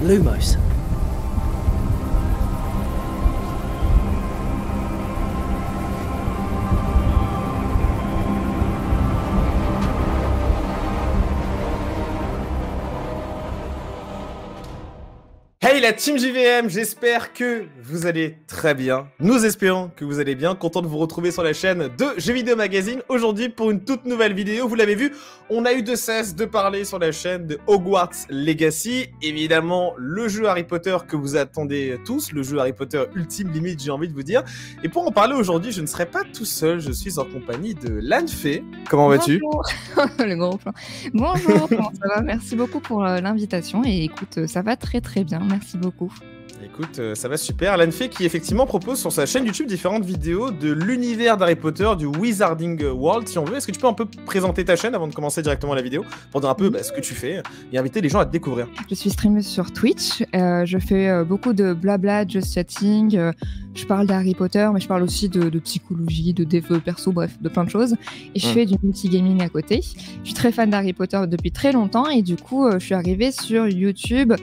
Lumos. Hey la team JVM, j'espère que vous allez très bien. Nous espérons que vous allez bien. Content de vous retrouver sur la chaîne de Jeux Vidéo Magazine aujourd'hui pour une toute nouvelle vidéo. Vous l'avez vu, on a eu de cesse de parler sur la chaîne de Hogwarts Legacy. Évidemment, le jeu Harry Potter que vous attendez tous, le jeu Harry Potter ultime limite, j'ai envie de vous dire. Et pour en parler aujourd'hui, je ne serai pas tout seul, je suis en compagnie de Lanfé. Comment vas-tu? Le gros plan. Bonjour, comment ça va? Merci beaucoup pour l'invitation et écoute, ça va très très bien. Merci beaucoup. Écoute, ça va super. Lanfé qui effectivement propose sur sa chaîne YouTube différentes vidéos de l'univers d'Harry Potter, du Wizarding World si on veut. Est-ce que tu peux un peu présenter ta chaîne avant de commencer directement la vidéo pour dire un peu ce que tu fais et inviter les gens à te découvrir? Je suis streameuse sur Twitch, je fais beaucoup de blabla, just chatting, je parle d'Harry Potter mais je parle aussi de psychologie, de dev perso, bref, de plein de choses. Et je fais du multigaming à côté. Je suis très fan d'Harry Potter depuis très longtemps et du coup je suis arrivée sur YouTube.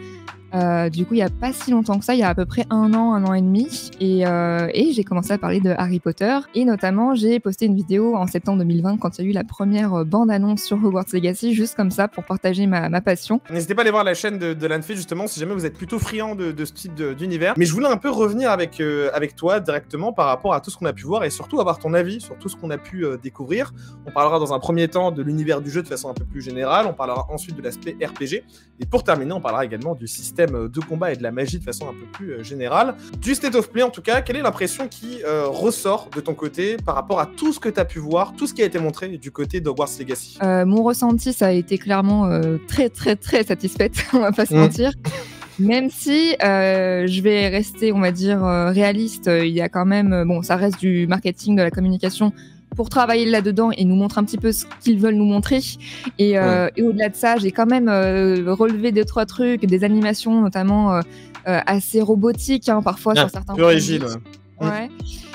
Du coup, il n'y a pas si longtemps que ça, il y a à peu près un an et demi, et j'ai commencé à parler de Harry Potter, et notamment j'ai posté une vidéo en septembre 2020 quand il y a eu la première bande-annonce sur Hogwarts Legacy, juste comme ça pour partager ma passion. N'hésitez pas à aller voir la chaîne de Lanfé justement si jamais vous êtes plutôt friand de ce type d'univers. Mais je voulais un peu revenir avec toi directement par rapport à tout ce qu'on a pu voir et surtout avoir ton avis sur tout ce qu'on a pu découvrir. On parlera dans un premier temps de l'univers du jeu de façon un peu plus générale, on parlera ensuite de l'aspect RPG, et pour terminer on parlera également du système de combat et de la magie de façon un peu plus générale. Du State of Play en tout cas, quelle est l'impression qui ressort de ton côté par rapport à tout ce que tu as pu voir, tout ce qui a été montré du côté d'Hogwarts Legacy? Mon ressenti, ça a été clairement très satisfaite, on va pas se mentir. Même si je vais rester, on va dire, réaliste, il y a quand même, bon, ça reste du marketing, de la communication, pour travailler là-dedans et nous montrer un petit peu ce qu'ils veulent nous montrer. Et au-delà de ça, j'ai quand même relevé 2-3 trucs, des animations notamment assez robotiques, hein, parfois sur certains plus rigides. Ouais.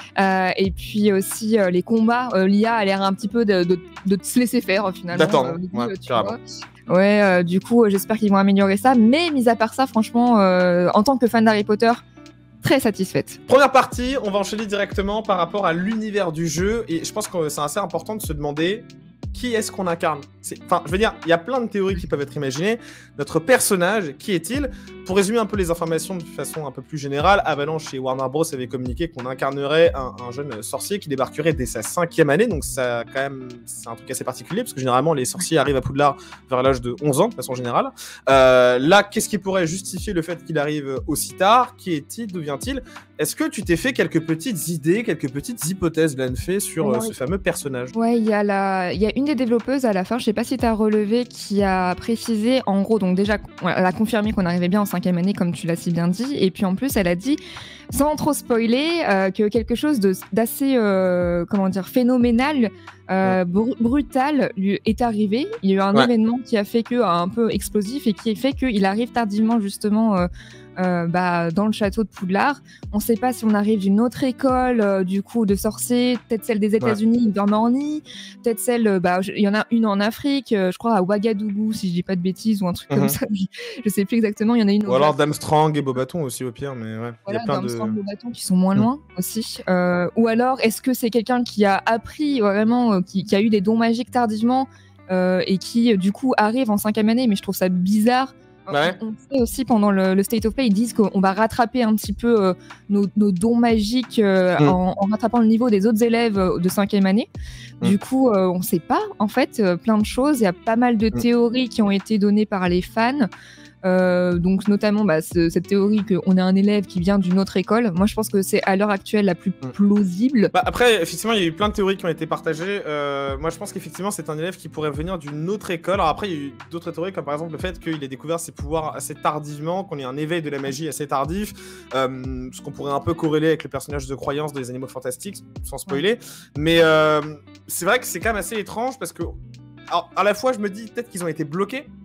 Et puis aussi les combats, l'IA a l'air un petit peu de se laisser faire finalement. D'attendre, carrément. Ouais, du coup, j'espère qu'ils vont améliorer ça. Mais mis à part ça, franchement, en tant que fan d'Harry Potter, très satisfaite. Première partie, on va enchaîner directement par rapport à l'univers du jeu. Et je pense que c'est assez important de se demander qui est-ce qu'on incarne. Enfin, je veux dire, il y a plein de théories qui peuvent être imaginées. Notre personnage, qui est-il? Pour résumer un peu les informations de façon un peu plus générale, Avalanche et Warner Bros avait communiqué qu'on incarnerait un jeune sorcier qui débarquerait dès sa 5e année. Donc ça, quand même, c'est un truc assez particulier, parce que généralement, les sorciers arrivent à Poudlard vers l'âge de 11 ans, de façon générale. Là, qu'est-ce qui pourrait justifier le fait qu'il arrive aussi tard? Qui est-il? D'où vient-il? Est-ce que tu t'es fait quelques petites idées, quelques petites hypothèses, Lanfé, sur ce fameux personnage? Ouais, il y a une des développeuses à la fin, je sais pas si tu as relevé, qui a précisé, en gros, donc déjà, elle a confirmé qu'on arrivait bien en 5e année, comme tu l'as si bien dit, et puis en plus, elle a dit, sans trop spoiler, que quelque chose d'assez, comment dire, phénoménal, brutal lui est arrivé. Il y a eu un événement qui a fait que, un peu explosif, et qui a fait qu'il arrive tardivement, justement, dans le château de Poudlard. On ne sait pas si on arrive d'une autre école du coup de sorciers, peut-être celle des États-Unis, Dormorny, peut-être celle, il y en a une en Afrique, je crois à Ouagadougou si je dis pas de bêtises, ou un truc comme ça, je sais plus exactement. Il y en a une. Ou alors Darmstrang et Beaubaton aussi au pire, mais ouais. Voilà, il y a plein Darmstrang et Beaubaton qui sont moins loin aussi. Ou alors est-ce que c'est quelqu'un qui a appris vraiment, qui a eu des dons magiques tardivement et qui du coup arrive en 5e année, mais je trouve ça bizarre. Ouais. On sait aussi pendant le State of Play, ils disent qu'on va rattraper un petit peu nos dons magiques en rattrapant le niveau des autres élèves de 5e année. Du coup, on ne sait pas en fait plein de choses. Il y a pas mal de théories qui ont été données par les fans. Donc notamment cette théorie qu'on a un élève qui vient d'une autre école. Moi je pense que c'est à l'heure actuelle la plus plausible. Après effectivement il y a eu plein de théories qui ont été partagées. Moi je pense qu'effectivement c'est un élève qui pourrait venir d'une autre école. Alors après il y a eu d'autres théories comme par exemple le fait qu'il ait découvert ses pouvoirs assez tardivement, qu'on ait un éveil de la magie assez tardif, ce qu'on pourrait un peu corréler avec le personnage de croyance des Animaux Fantastiques, sans spoiler. Mais c'est vrai que c'est quand même assez étrange parce que alors, à la fois je me dis peut-être qu'ils ont été bloqués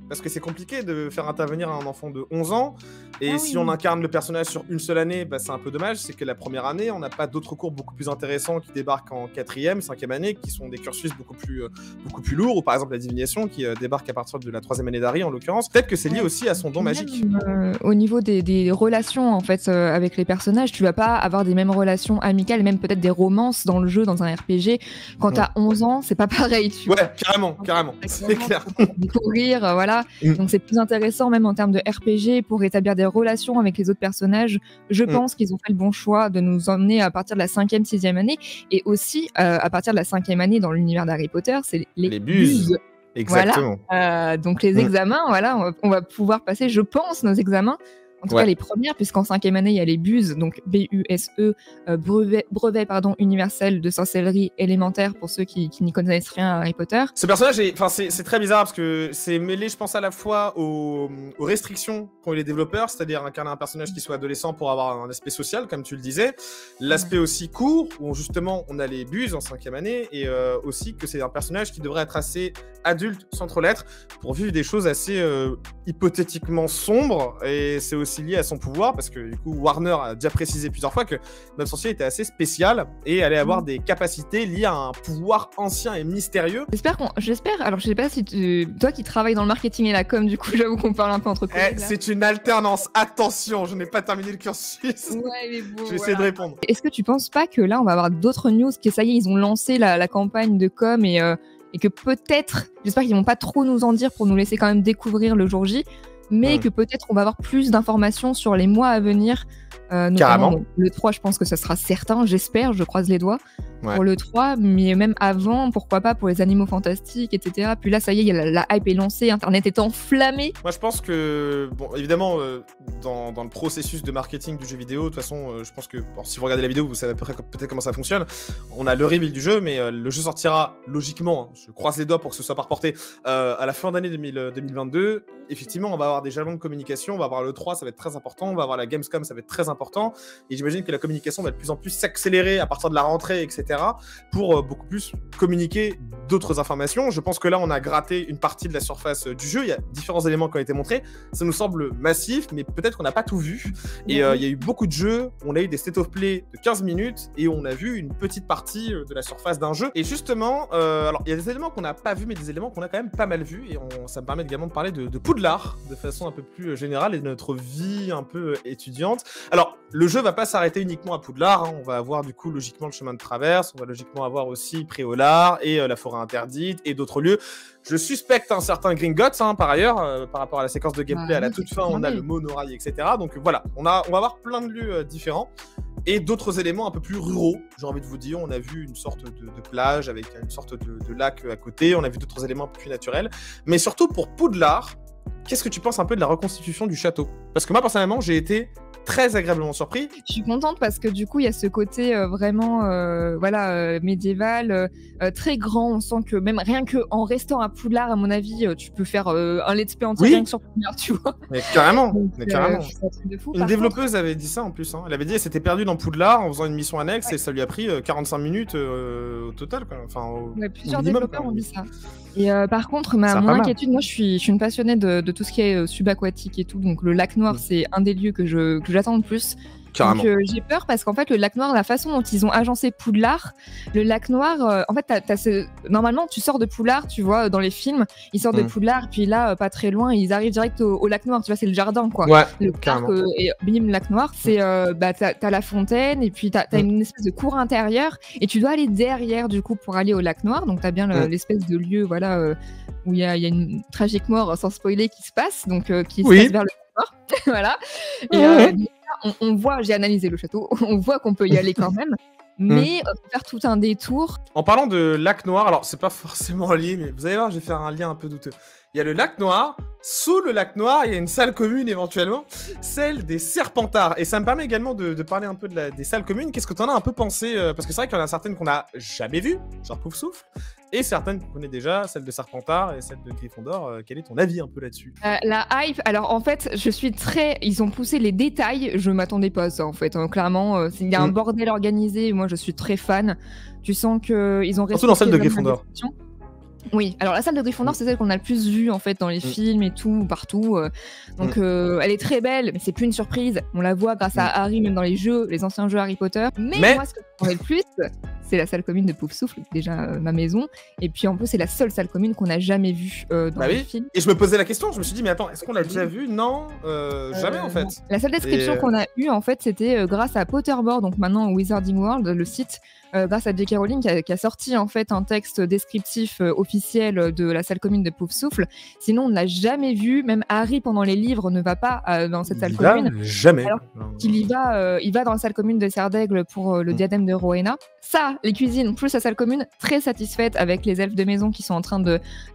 parce que c'est compliqué de faire intervenir un enfant de 11 ans. Et Ah si oui. on incarne le personnage sur une seule année, bah, c'est un peu dommage. C'est que la première année, on n'a pas d'autres cours beaucoup plus intéressants qui débarquent en 4e, 5e année, qui sont des cursus beaucoup plus lourds, ou par exemple la divination qui débarque à partir de la 3e année d'Harry en l'occurrence. Peut-être que c'est lié aussi à son don magique. Au niveau des relations en fait avec les personnages, tu vas pas avoir des mêmes relations amicales, même peut-être des romances dans le jeu, dans un RPG. Quand t'as 11 ans, c'est pas pareil, tu vois. Ouais, carrément, c'est clair. Découvrir, voilà. Donc c'est plus intéressant même en termes de RPG pour établir des relations avec les autres personnages. Je pense qu'ils ont fait le bon choix de nous emmener à partir de la 5e, 6e année, et aussi à partir de la 5e année dans l'univers d'Harry Potter, c'est les buses. Exactement. Voilà. Donc les examens, voilà, on va pouvoir passer, je pense, nos examens. En tout cas, les premières, puisqu'en 5e année, il y a les BUSE, donc B-U-S-E, brevet universel de sorcellerie élémentaire pour ceux qui n'y connaissent rien à Harry Potter. Ce personnage, c'est très bizarre parce que c'est mêlé, je pense, à la fois aux restrictions qu'ont eu les développeurs, c'est-à-dire incarner un personnage qui soit adolescent pour avoir un aspect social, comme tu le disais. L'aspect aussi court, où justement on a les BUSE en 5e année, et aussi que c'est un personnage qui devrait être assez adulte, sans trop l'être, pour vivre des choses assez hypothétiquement sombres, et c'est aussi lié à son pouvoir, parce que du coup Warner a déjà précisé plusieurs fois que notre sorcier était assez spécial et allait avoir des capacités liées à un pouvoir ancien et mystérieux. J'espère, alors je sais pas si toi qui travailles dans le marketing et la com, du coup j'avoue qu'on parle un peu entre collègues. C'est une alternance, attention, je n'ai pas terminé le cursus. Ouais, mais bon, je vais essayer de répondre. Est-ce que tu penses pas que là on va avoir d'autres news, que ça y est, ils ont lancé la campagne de com et que peut-être, j'espère qu'ils vont pas trop nous en dire pour nous laisser quand même découvrir le jour J, mais que peut-être on va avoir plus d'informations sur les mois à venir. Notamment, donc, le 3, je pense que ça sera certain, j'espère, je croise les doigts pour le 3, mais même avant, pourquoi pas pour les animaux fantastiques, etc. Puis là, ça y est, la hype est lancée, Internet est enflammé. Moi, je pense que, bon, évidemment, dans le processus de marketing du jeu vidéo, de toute façon, je pense que, bon, si vous regardez la vidéo, vous savez peut-être comment ça fonctionne. On a le reveal du jeu, mais le jeu sortira logiquement, je croise les doigts pour que ce soit pas reporté, à la fin d'année 2022. Effectivement, on va avoir des jalons de communication, on va avoir le 3, ça va être très important, on va avoir la Gamescom, ça va être très important, et j'imagine que la communication va de plus en plus s'accélérer à partir de la rentrée, etc., pour beaucoup plus communiquer d'autres informations. Je pense que là, on a gratté une partie de la surface du jeu, il y a différents éléments qui ont été montrés, ça nous semble massif, mais peut-être qu'on n'a pas tout vu, et il y a eu beaucoup de jeux, on a eu des state of play de 15 minutes, et on a vu une petite partie de la surface d'un jeu, et justement, alors il y a des éléments qu'on n'a pas vus, mais des éléments qu'on a quand même pas mal vus, et ça me permet également de parler de Poudlard, de façon un peu plus générale, et de notre vie un peu étudiante. Alors, le jeu va pas s'arrêter uniquement à Poudlard, hein. On va avoir du coup logiquement le chemin de traverse, on va logiquement avoir aussi Préolard et la forêt interdite et d'autres lieux. Je suspecte un certain Gringotts, hein, par ailleurs, par rapport à la séquence de gameplay à la toute fin, on a le monorail, etc. Donc voilà, on va avoir plein de lieux différents et d'autres éléments un peu plus ruraux, j'ai envie de vous dire. On a vu une sorte de plage avec une sorte de lac à côté, on a vu d'autres éléments un peu plus naturels, mais surtout pour Poudlard, qu'est-ce que tu penses un peu de la reconstitution du château? Parce que moi, personnellement, j'ai été très agréablement surpris. Je suis contente parce que du coup, il y a ce côté vraiment médiéval, très grand. On sent que même rien qu'en restant à Poudlard, à mon avis, tu peux faire un let's play entier rien que sur Poudlard, tu vois. Mais carrément, carrément. De fou, une développeuse avait dit ça en plus. Hein. Elle avait dit qu'elle s'était perdue dans Poudlard en faisant une mission annexe et ça lui a pris 45 minutes au total. Quoi. Enfin, plusieurs développeurs ont dit ça. Et par contre, mon inquiétude, moi je suis une passionnée de tout ce qui est subaquatique et tout, donc le lac noir c'est un des lieux que j'attends le plus. Donc j'ai peur parce qu'en fait le lac noir, la façon dont ils ont agencé Poudlard, le lac noir, en fait normalement tu sors de Poudlard, tu vois, dans les films, ils sortent de Poudlard, puis là pas très loin ils arrivent direct au lac noir, tu vois, c'est le jardin quoi. Ouais, le parc et bim, le lac noir, c'est t'as la fontaine et puis t'as une espèce de cour intérieure et tu dois aller derrière du coup pour aller au lac noir, donc t'as bien l'espèce de lieu voilà où il y a une tragique mort sans spoiler qui se passe, donc qui se passe vers le lac noir. Voilà. Et on voit, j'ai analysé le château, on voit qu'on peut y aller quand même, mais on peut faire tout un détour. En parlant de lac noir, alors c'est pas forcément lié, mais vous allez voir, je vais faire un lien un peu douteux. Il y a le lac noir, sous le lac noir, il y a une salle commune éventuellement, celle des Serpentards. Et ça me permet également de parler un peu des salles communes. Qu'est-ce que tu en as un peu pensé parce que c'est vrai qu'il y en a certaines qu'on n'a jamais vues, genre Poufsouffle, et certaines qu'on connaît déjà, celle de Serpentard et celle de Gryffondor. Quel est ton avis un peu là-dessus? La hype, alors en fait, je suis très... Ils ont poussé les détails, je m'attendais pas à ça en fait. Clairement, il y a un bordel organisé, moi je suis très fan. Tu sens qu'ils ont... Surtout dans celle de Gryffondor. Oui, alors la salle de Gryffondor, c'est celle qu'on a le plus vue en fait dans les films et tout, partout. Donc elle est très belle, mais c'est plus une surprise. On la voit grâce à Harry, même dans les jeux, les anciens jeux Harry Potter. Mais moi, ce que je le plus, c'est la salle commune de Poufsouffle, déjà ma maison. Et puis en plus, c'est la seule salle commune qu'on n'a jamais vue dans les films. Et je me posais la question, je me suis dit, mais attends, est-ce qu'on l'a déjà vue? Non, jamais en fait. Non. La seule description qu'on a eue, en fait, c'était grâce à Potterboard, donc maintenant Wizarding World, le site. Grâce à J.K. Rowling qui a sorti en fait un texte descriptif officiel de la salle commune de Poufsouffle. Sinon, on ne l'a jamais vu. Même Harry, pendant les livres, ne va pas dans cette salle commune. Jamais. Alors qu'il il va dans la salle commune de Serre d'Aigle pour le diadème de Rowena. Ça, les cuisines, plus la salle commune, très satisfaite avec les elfes de maison qui sont en train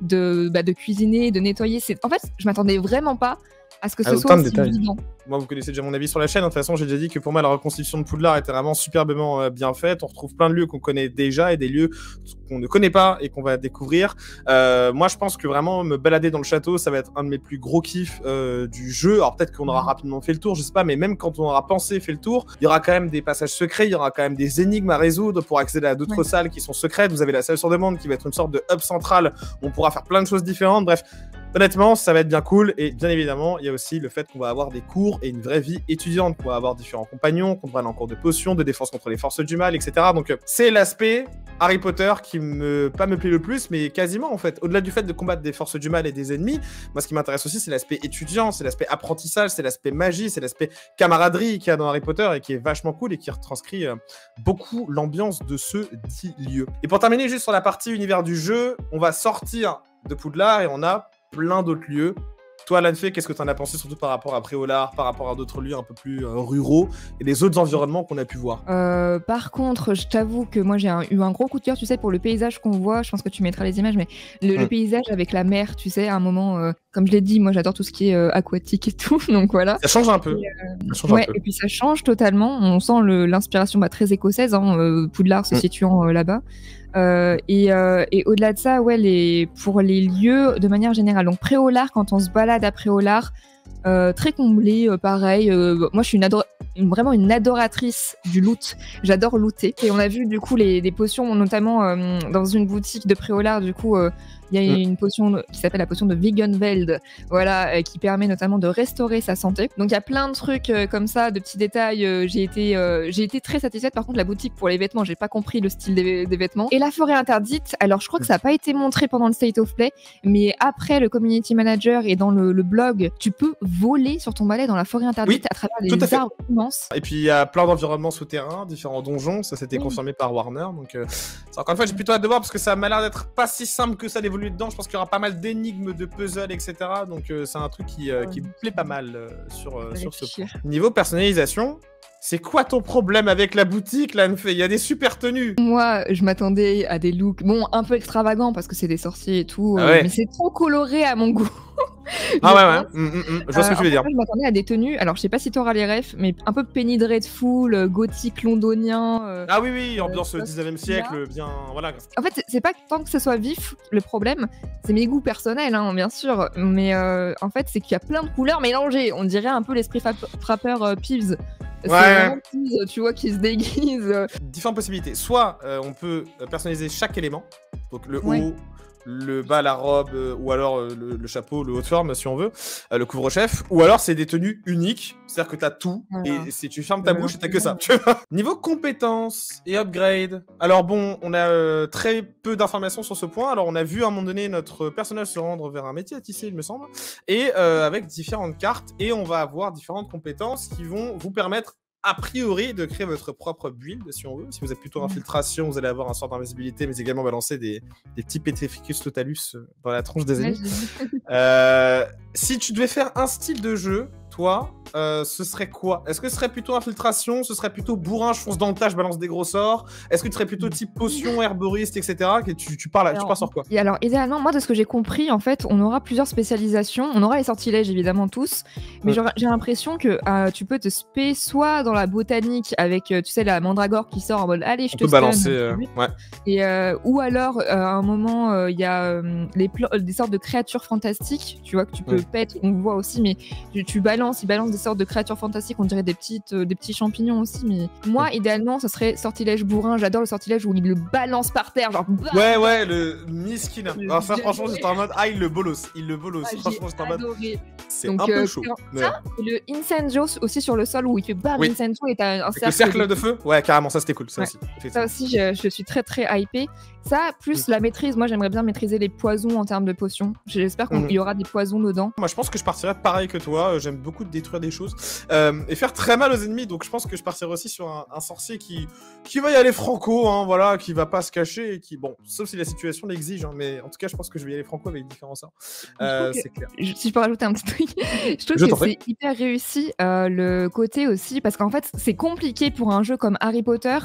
de cuisiner, de nettoyer. En fait, je m'attendais vraiment pas à ce que ce soit aussi évident. Moi, vous connaissez déjà mon avis sur la chaîne. De toute façon, j'ai déjà dit que pour moi, la reconstitution de Poudlard était vraiment superbement bien faite. On retrouve plein de lieux qu'on connaît déjà et des lieux qu'on ne connaît pas et qu'on va découvrir. Moi, je pense que vraiment, me balader dans le château, ça va être un de mes plus gros kiffs du jeu. Alors, peut-être qu'on aura rapidement fait le tour, je sais pas, mais même quand on aura pensé, fait le tour, il y aura quand même des passages secrets, il y aura quand même des énigmes à résoudre pour accéder à d'autres salles qui sont secrètes. Vous avez la salle sur demande qui va être une sorte de hub central où on pourra faire plein de choses différentes. Bref. Honnêtement, ça va être bien cool et bien évidemment, il y a aussi le fait qu'on va avoir des cours et une vraie vie étudiante, qu'on va avoir différents compagnons, qu'on va aller en cours de potions, de défense contre les forces du mal, etc. Donc c'est l'aspect Harry Potter qui pas me plaît le plus, mais quasiment en fait. Au-delà du fait de combattre des forces du mal et des ennemis, moi ce qui m'intéresse aussi c'est l'aspect étudiant, c'est l'aspect apprentissage, c'est l'aspect magie, c'est l'aspect camaraderie qu'il y a dans Harry Potter et qui est vachement cool et qui retranscrit beaucoup l'ambiance de ce dit lieu. Et pour terminer juste sur la partie univers du jeu, on va sortir de Poudlard et on a plein d'autres lieux. Toi, Lanfey, qu'est-ce que tu en as pensé, surtout par rapport à Préolard, par rapport à d'autres lieux un peu plus ruraux et les autres environnements qu'on a pu voir? Par contre, je t'avoue que moi, j'ai eu un gros coup de cœur, tu sais, pour le paysage qu'on voit. Je pense que tu mettras les images, mais le paysage avec la mer, tu sais, à un moment, comme je l'ai dit, moi, j'adore tout ce qui est aquatique et tout, donc voilà. Ça change un peu. Et puis ça change totalement. On sent l'inspiration très écossaise, Poudlard se situant là-bas. Et au-delà de ça, pour les lieux de manière générale. Donc Préolard, quand on se balade à Préolard, très comblé, pareil. Moi, je suis vraiment une adoratrice du loot. J'adore looter. Et on a vu du coup des potions, notamment dans une boutique de Préolard. Du coup, il y a une potion qui s'appelle la potion de Veganveld, voilà, qui permet notamment de restaurer sa santé. Donc il y a plein de trucs comme ça, de petits détails. J'ai été très satisfaite. Par contre, la boutique pour les vêtements, j'ai pas compris le style des vêtements. Et la forêt interdite, alors je crois que ça n'a pas été montré pendant le State of Play, mais après le Community Manager et dans le blog, tu peux voler sur ton balai dans la forêt interdite à travers des arbres immenses. Et puis il y a plein d'environnements souterrains, différents donjons, ça c'était confirmé par Warner. Donc encore une fois, j'ai plutôt hâte de voir parce que ça m'a l'air d'être pas si simple que ça d'évoluer dedans. Je pense qu'il y aura pas mal d'énigmes, de puzzles, etc. Donc c'est un truc qui me plaît pas mal sur ce point. Niveau personnalisation, c'est quoi ton problème avec la boutique, Lanfey? Il y a des super tenues. Moi, je m'attendais à des looks, un peu extravagants parce que c'est des sorciers et tout, mais c'est trop coloré à mon goût. Je vois ce que tu veux dire. Je m'attendais à des tenues, alors je sais pas si t'auras les refs, mais un peu Penny Dreadful, gothique londonien. Oui, ambiance 19e siècle, bien, voilà. En fait, c'est pas tant que ce soit vif, le problème, c'est mes goûts personnels, bien sûr, mais en fait, c'est qu'il y a plein de couleurs mélangées. On dirait un peu l'esprit frappeur Peeves. C'est vraiment Peeves, tu vois, qui se déguise. Différentes possibilités. Soit on peut personnaliser chaque élément, donc le haut, le bas, la robe, ou alors le chapeau, le haut de forme si on veut, le couvre-chef, ou alors c'est des tenues uniques, c'est-à-dire que t'as tout, et si tu fermes ta bouche, t'as que ça. Niveau compétences et upgrade, alors bon, on a très peu d'informations sur ce point. Alors on a vu à un moment donné notre personnage se rendre vers un métier à tisser, il me semble, et avec différentes cartes, et on va avoir différentes compétences qui vont vous permettre a priori de créer votre propre build si on veut. Si vous êtes plutôt infiltration, vous allez avoir un sort d'invisibilité, mais également balancer des petits Petrificus Totalus dans la tronche des ennemis. Si tu devais faire un style de jeu, toi, ce serait quoi? Est-ce que ce serait plutôt infiltration? Ce serait plutôt bourrin, je fonce dans le tas, je balance des gros sorts? Est-ce que tu serais plutôt type potion, herboriste, etc. Tu pars sur quoi? Et alors, idéalement, moi, de ce que j'ai compris, en fait, on aura plusieurs spécialisations. On aura les sortilèges, évidemment, tous. Mais j'ai l'impression que tu peux te spé soit dans la botanique avec, tu sais, la mandragore qui sort en mode allez, je te balancer. Et, ou alors, à un moment, il y a des sortes de créatures fantastiques, tu vois, que tu peux pète, on voit aussi, mais tu balances, ils balancent des sortes de créatures fantastiques, on dirait des petits champignons aussi. Mais moi, idéalement, ça serait sortilège bourrin. J'adore le sortilège où il le balance par terre, genre. Ouais, le miskin. Alors ça, franchement, j'étais en mode, il le bolos. Franchement, j'étais en mode. C'est un peu chaud. Ça, le incendio aussi sur le sol où il fait bam, incendio et t'as un cercle. Le cercle de feu. Ouais, carrément, ça c'était cool. Ça aussi, je suis très très hypée. Ça, plus la maîtrise, moi j'aimerais bien maîtriser les poisons en termes de potions. J'espère qu'il y aura des poisons dedans. Moi je pense que je partirais pareil que toi, j'aime beaucoup détruire des choses et faire très mal aux ennemis, donc je pense que je partirais aussi sur un sorcier qui va y aller franco, hein, voilà, qui va pas se cacher, et qui, bon, sauf si la situation l'exige, hein, mais en tout cas je pense que je vais y aller franco avec différents sorts. C'est clair. Si je peux rajouter un petit truc, je trouve que c'est hyper réussi le côté aussi, parce qu'en fait c'est compliqué pour un jeu comme Harry Potter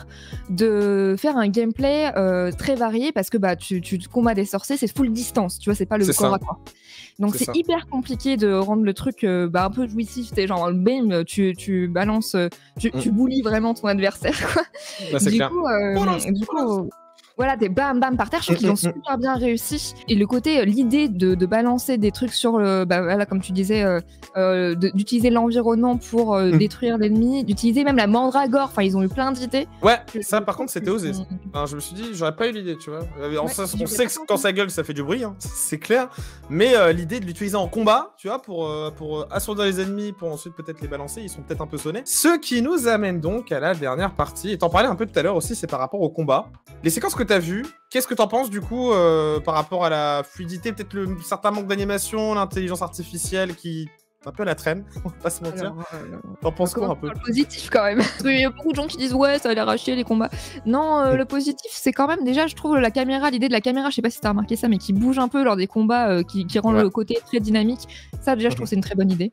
de faire un gameplay très varié, parce que tu combats des sorciers, c'est full distance, tu vois, c'est pas le corps à corps. Donc c'est hyper compliqué de rendre le truc un peu jouissif, t'es genre bam, tu balances, tu boulis vraiment ton adversaire, quoi. Bah, c'est clair. Du coup voilà, des bam bam par terre, je trouve qu'ils ont super bien réussi. Et le côté, l'idée de balancer des trucs sur le, voilà, comme tu disais, d'utiliser l'environnement pour détruire l'ennemi, d'utiliser même la mandragore, enfin ils ont eu plein d'idées. Ouais, ça par contre c'était osé. Enfin, je me suis dit, j'aurais pas eu l'idée, tu vois. On sait que quand ça gueule, ça fait du bruit, hein, c'est clair. Mais l'idée de l'utiliser en combat, tu vois, pour assourdir les ennemis, pour ensuite peut-être les balancer, ils sont peut-être un peu sonnés. Ce qui nous amène donc à la dernière partie. Et t'en parlais un peu tout à l'heure aussi, c'est par rapport au combat. Les séquences que t'as vues, qu'est-ce que t'en penses du coup par rapport à la fluidité, peut-être le certain manque d'animation, l'intelligence artificielle qui un peu à la traîne, on va pas se mentir. T'en penses quoi un peu? Le positif quand même. Parce qu'il y a beaucoup de gens qui disent ouais, ça va les racheter les combats. Non, le positif c'est quand même déjà, je trouve la caméra, l'idée de la caméra, je sais pas si t'as remarqué ça, mais qui bouge un peu lors des combats, qui rend le côté très dynamique. Ça déjà, je trouve c'est une très bonne idée.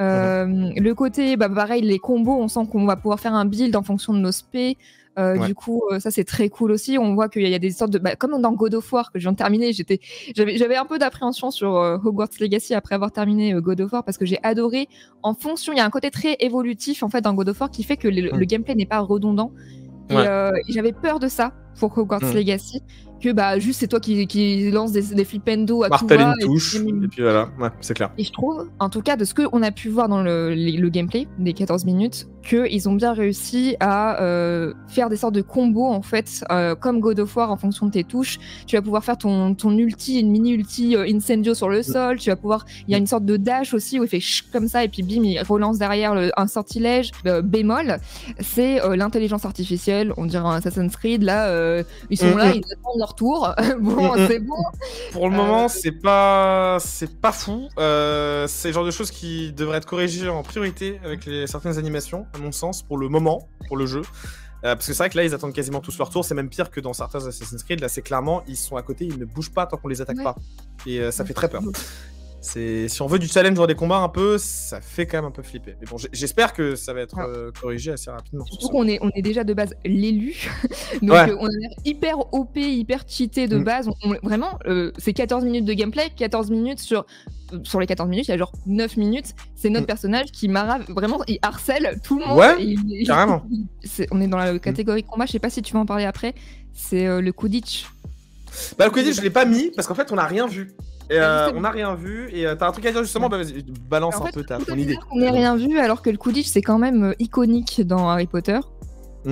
Le côté, pareil, les combos, on sent qu'on va pouvoir faire un build en fonction de nos spés. Du coup, ça c'est très cool aussi. On voit qu'il y a des sortes de, comme dans God of War que je viens de terminer, j'avais un peu d'appréhension sur Hogwarts Legacy après avoir terminé God of War, parce que j'ai adoré. En fonction, il y a un côté très évolutif en fait dans God of War qui fait que le gameplay n'est pas redondant. Et j'avais peur de ça pour Hogwarts Legacy, que juste c'est toi qui lance des flipendo à tout va. Martèle une touche, et puis voilà, ouais, c'est clair. Et je trouve, en tout cas, de ce qu'on a pu voir dans le gameplay des 14 minutes, qu'ils ont bien réussi à faire des sortes de combos, en fait, comme God of War, en fonction de tes touches. Tu vas pouvoir faire ton ulti, une mini-ulti incendio sur le sol, tu vas pouvoir... Il y a une sorte de dash aussi, où il fait chut comme ça, et puis bim, il relance derrière un sortilège. Bémol, c'est l'intelligence artificielle, on dirait un Assassin's Creed, là, ils sont là, ils attendent leur tour. Bon, c'est bon. Pour le moment, c'est pas fou. C'est le genre de choses qui devraient être corrigées en priorité avec certaines animations, à mon sens, pour le moment, pour le jeu. Parce que c'est vrai que là, ils attendent quasiment tous leur tour. C'est même pire que dans certains Assassin's Creed. Là, c'est clairement, ils sont à côté, ils ne bougent pas tant qu'on les attaque pas. Et ça fait très peur. Si on veut du challenge dans des combats un peu, ça fait quand même un peu flipper. Mais bon, j'espère que ça va être corrigé assez rapidement. Surtout qu'on est déjà de base l'élu. Donc on a l'air hyper OP, hyper cheaté de base. Vraiment, c'est 14 minutes de gameplay, 14 minutes sur les 14 minutes, il y a genre 9 minutes, c'est notre personnage qui marave, vraiment, il harcèle tout le monde. Ouais, carrément. On est dans la catégorie combat, je sais pas si tu vas en parler après, c'est le Quidditch. Le Quidditch, je l'ai pas mis parce qu'en fait, on n'a rien vu. On n'a rien vu, et t'as un truc à dire justement, vas-y, balance un peu ton idée. On n'a rien vu, alors que le Quidditch c'est quand même iconique dans Harry Potter. Bon,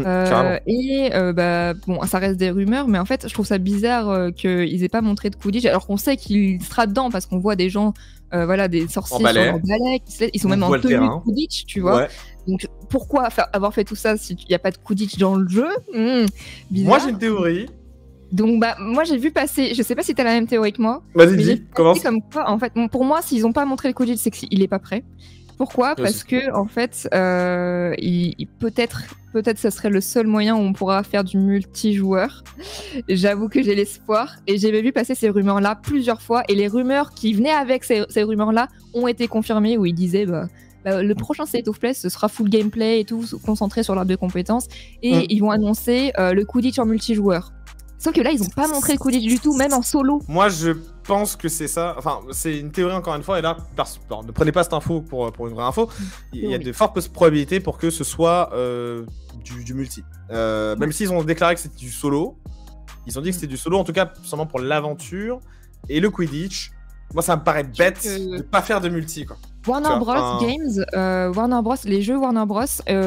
ça reste des rumeurs, mais en fait, je trouve ça bizarre qu'ils aient pas montré de Quidditch, alors qu'on sait qu'il sera dedans parce qu'on voit des gens, des sorciers sur leur balai, ils sont même en tenue de Quidditch, tu vois. Donc pourquoi avoir fait tout ça s'il n'y a pas de Quidditch dans le jeu? Moi j'ai une théorie. Donc moi j'ai vu passer, je sais pas si t'as la même théorie que moi. Vas-y, dis, commence. Comme quoi, en fait, pour moi, s'ils ont pas montré le Quidditch, c'est qu'il est pas prêt. Pourquoi? Parce que en fait, peut-être ça serait le seul moyen où on pourra faire du multijoueur. J'avoue que j'ai l'espoir, et j'avais vu passer ces rumeurs-là plusieurs fois, et les rumeurs qui venaient avec ces rumeurs-là ont été confirmées, où ils disaient le prochain State of Play, ce sera full gameplay et tout, concentré sur l'arbre de compétences, et ils vont annoncer le Quidditch en multijoueur. Sauf que là, ils ont pas montré le Quidditch du tout, même en solo. Moi, je pense que c'est ça. Enfin, c'est une théorie encore une fois. Et là, ne prenez pas cette info pour une vraie info. Il y a de fortes probabilités pour que ce soit du multi. Même s'ils ont déclaré que c'était du solo. Ils ont dit que c'était du solo, en tout cas, seulement pour l'aventure. Et le Quidditch, moi, ça me paraît bête de pas faire de multi, quoi. Warner Bros. Games, Warner Bros. Les jeux Warner Bros.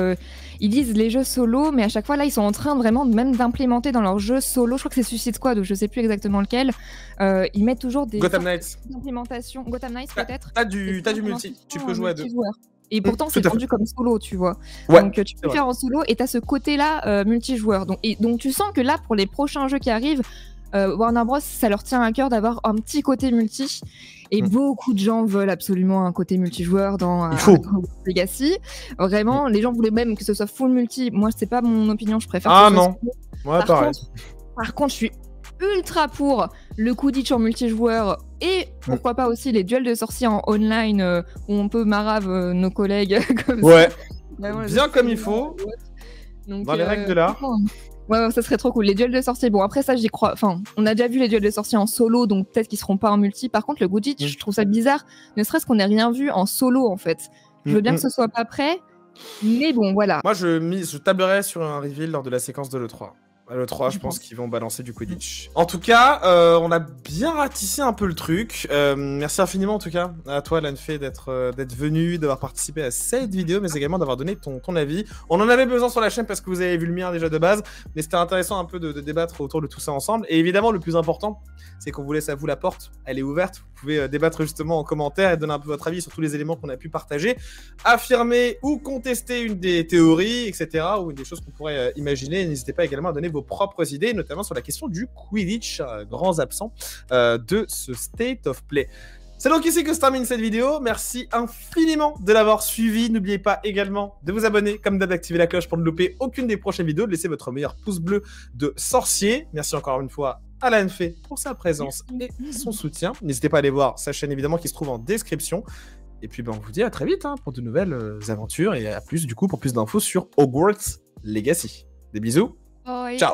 Ils disent les jeux solo, mais à chaque fois là, ils sont en train vraiment même d'implémenter dans leurs jeux solo. Je crois que c'est Suicide Squad, ou je sais plus exactement lequel. Ils mettent toujours des Gotham Knights. D'implémentation. Gotham Knights peut-être. T'as du multi. Tu peux jouer à 2. Et pourtant, c'est vendu comme solo, tu vois. Ouais, donc, tu peux faire en solo et tu as ce côté-là multijoueur. Donc, tu sens que là, pour les prochains jeux qui arrivent, Warner Bros, ça leur tient à cœur d'avoir un petit côté multi. Et beaucoup de gens veulent absolument un côté multijoueur dans Legacy. Vraiment, les gens voulaient même que ce soit full multi. Moi, c'est pas mon opinion, je préfère. Ah non, ouais, pareil. Par contre, je suis ultra pour le Quidditch en multijoueur et pourquoi pas aussi les duels de sorciers en online où on peut marave nos collègues comme ça. Bien comme il faut. Donc, dans les règles de l'art. Ouais, ça serait trop cool. Les duels de sorciers, bon après ça j'y crois. Enfin, on a déjà vu les duels de sorciers en solo, donc peut-être qu'ils seront pas en multi. Par contre, le Quidditch, je trouve ça bizarre, ne serait-ce qu'on n'ait rien vu en solo en fait. Je veux bien que ce soit pas prêt, mais bon voilà. Moi je tablerais sur un reveal lors de la séquence de l'E3. À l'E3, je pense qu'ils vont balancer du Quidditch. En tout cas, on a bien ratissé un peu le truc. Merci infiniment, en tout cas, à toi, Lanfei, d'être venu, d'avoir participé à cette vidéo, mais également d'avoir donné ton avis. On en avait besoin sur la chaîne parce que vous avez vu le mien déjà de base, mais c'était intéressant un peu de débattre autour de tout ça ensemble. Et évidemment, le plus important, c'est qu'on vous laisse à vous la porte. Elle est ouverte. Vous pouvez débattre justement en commentaire et donner un peu votre avis sur tous les éléments qu'on a pu partager. Affirmer ou contester une des théories, etc., ou des choses qu'on pourrait imaginer. N'hésitez pas également à donner vos propres idées, notamment sur la question du Quidditch, grands absents de ce State of Play. C'est donc ici que se termine cette vidéo. Merci infiniment de l'avoir suivi. N'oubliez pas également de vous abonner, comme d'hab, d'activer la cloche pour ne louper aucune des prochaines vidéos, de laisser votre meilleur pouce bleu de sorcier. Merci encore une fois à Lanfei pour sa présence et son soutien. N'hésitez pas à aller voir sa chaîne, évidemment, qui se trouve en description. Et puis, on vous dit à très vite pour de nouvelles aventures et à plus, du coup, pour plus d'infos sur Hogwarts Legacy. Des bisous. Ciao.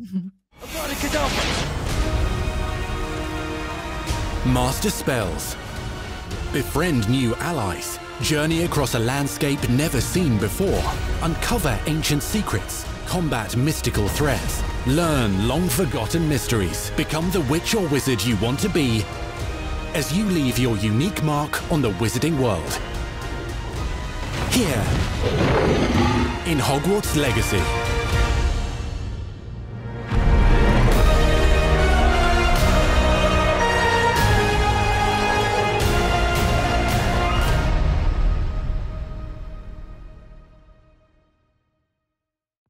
Master spells. Befriend new allies. Journey across a landscape never seen before. Uncover ancient secrets. Combat mystical threats. Learn long-forgotten mysteries. Become the witch or wizard you want to be as you leave your unique mark on the wizarding world. Here in Hogwarts Legacy.